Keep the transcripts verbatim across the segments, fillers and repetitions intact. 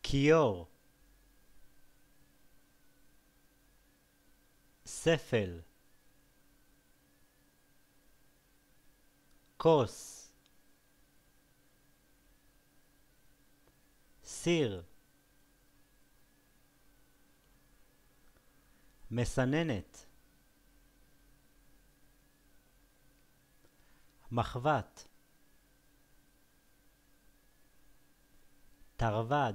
כיור, ספל, כוס, סיר, מסננת, מחבת, תרווד,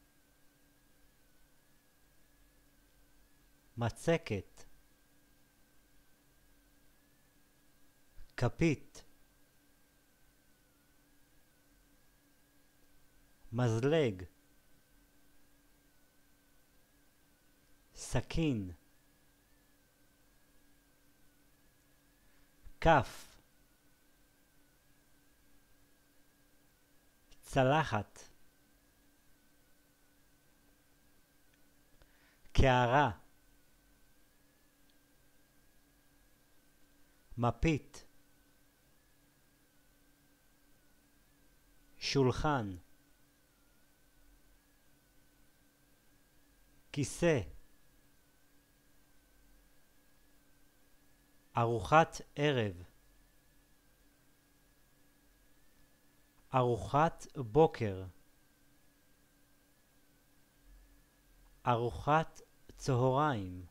מצקת, כפית, מזלג, סכין, כף, צלחת, קערה, מפית, שולחן, כיסא, ארוחת ערב, ארוחת בוקר, ארוחת צהריים,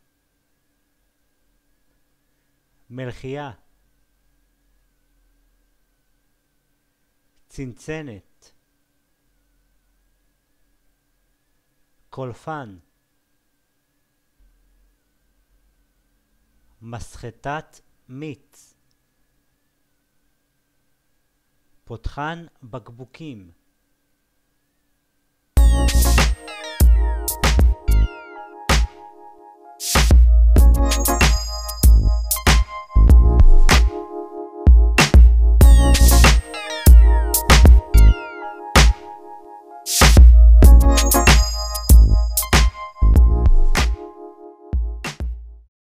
מלחייה, צנצנת, קולפן, מסחטת מיץ, פותחן בקבוקים,